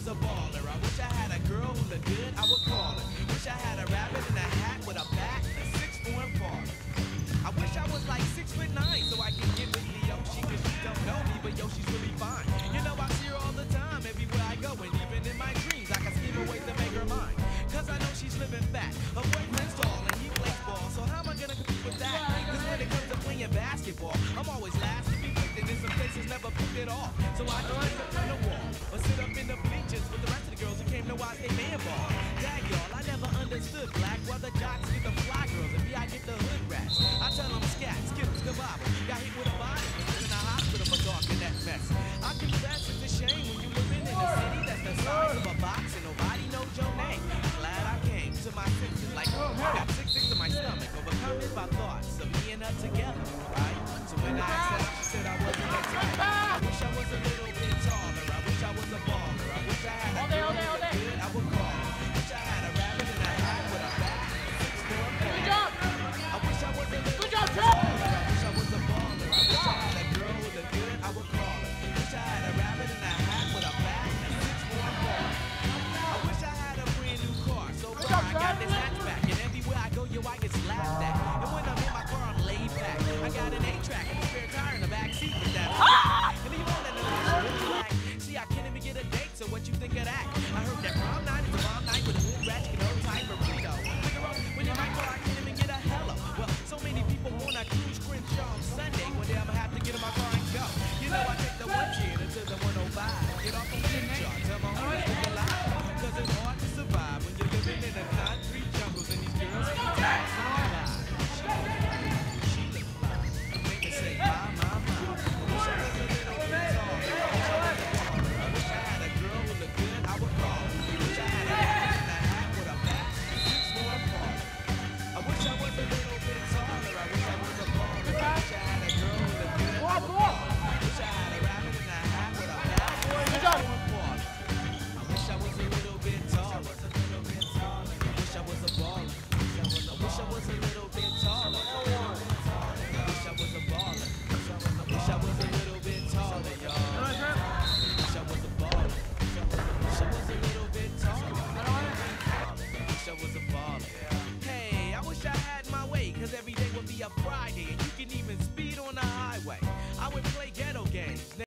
a baller. I wish I had a girl who looked good, I would call her. Wish I had a rabbit in a hat with a bat and a 6'4" baller. I wish I was like 6'9" so I could get with Leoshi, cause she don't know me, but yo, she's really fine. You know I see her all the time, everywhere I go, and even in my dreams, I can scheme a way to make her mine. Cause I know she's living fat, her boyfriend's tall, and he plays ball, so how am I gonna compete with that? Cause when it comes to playing basketball, I'm always last to be picked, and in some places never picked at all. So I just sit up on the wall, or sit up in the bleachers with the rest of the girls who came to watch they man ball. Dag y'all, I never understood black, while the jocks get the fly girls, and me I get the hood rats. I tell them scat, skittles, kabobble, got hit with a body, was in a hospital for talking that mess. I confess it's a shame when you living in a city that's the size of a box and nobody knows your name. Glad I came to my senses, like got sick to my stomach, overcome by thoughts of me and her together, right? So when I asked her, she said I wasn't that type. I wish I was a little bit taller, I wish I was a baller, I wish I had a girl who looked good, I would call her. Wish I had a rabbit in a hat with a bat, 6'4" Good job. I wish I was a little Good job, bit Trey. taller, I wish I was a baller, I wish I had a girl who looked good, I would call her. Wish I had a rabbit in a hat with a bat and 6'4" baller. I wish I had a brand new car, so far I got this hatchback, and everywhere I go, yo, I get slapped at. And when I'm in my car, I'm laid back. I got an 8-track and a spare tire in the back seat with that. And you want to know this really black? See, I can't even get a date, so what you think of that? I heard that prom night is a bomb night with a hood ratchet and no type of burrito. Figaro, when you might call, I can't even get a hello. Well, so many people wanna cruise Crenshaw on Sunday. One day I'ma have to get in my car and go. You know, I take the 110 to the 105. Get off on the